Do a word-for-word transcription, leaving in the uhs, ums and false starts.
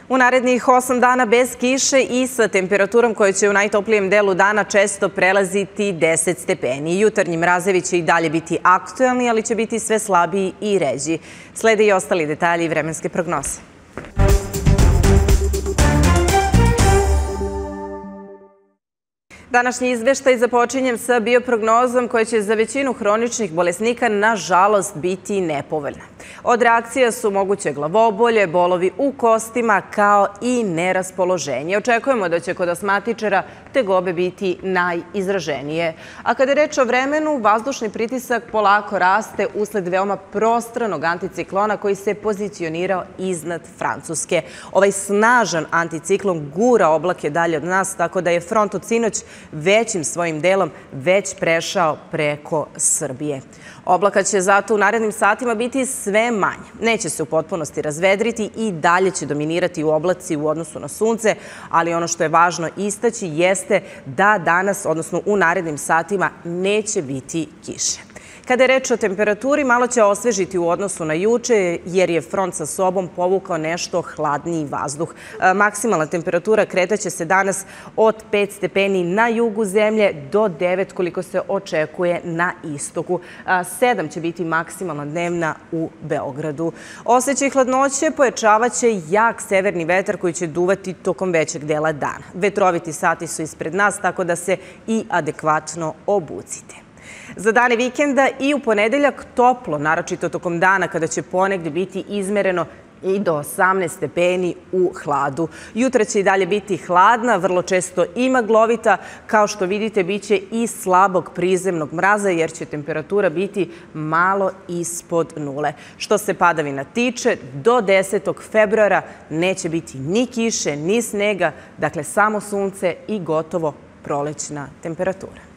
U narednih osam dana bez kiše i sa temperaturom koja će u najtoplijem delu dana često prelaziti deset stepeni. Jutarnji mrazevi će i dalje biti aktuelni, ali će biti sve slabiji i ređi. Slede i ostali detalji vremenske prognoze. Današnji izveštaj započinjem sa bioprognozom koja će za većinu hroničnih bolesnika nažalost biti nepovoljna. Od reakcija su moguće glavobolje, bolovi u kostima kao i neraspoloženje. Očekujemo da će kod astmatičara tegobe biti najizraženije. A kada je reč o vremenu, vazdušni pritisak polako raste usled veoma prostranog anticiklona koji se pozicionirao iznad Francuske. Ovaj snažan anticiklon gura oblake dalje od nas, tako da je front od sinoć većim svojim delom već prešao preko Srbije. Oblaka će zato u narednim satima biti sve manje. Neće se u potpunosti razvedriti i dalje će dominirati u oblaci u odnosu na sunce, ali ono što je važno istaći jeste da danas, odnosno u narednim satima, neće biti kiše. Kada je reč o temperaturi, malo će osvežiti u odnosu na juče, jer je front sa sobom povukao nešto hladniji vazduh. Maksimalna temperatura kretaće se danas od pet stepeni na jugu zemlje do devet koliko se očekuje na istoku. sedam će biti maksimalna dnevna u Beogradu. Osjećaj hladnoće pojačavaće jak severni vetar koji će duvati tokom većeg dela dana. Vetroviti sati su ispred nas, tako da se i adekvatno obucite. Za dane vikenda i u ponedeljak toplo, naročito tokom dana kada će ponegdje biti izmereno i do osamnaest stepeni u hladu. Jutra će i dalje biti hladna, vrlo često i maglovita. Kao što vidite, bit će i slabog prizemnog mraza jer će temperatura biti malo ispod nule. Što se padavina tiče, do desetog februara neće biti ni kiše, ni snega, dakle samo sunce i gotovo prolećna temperatura.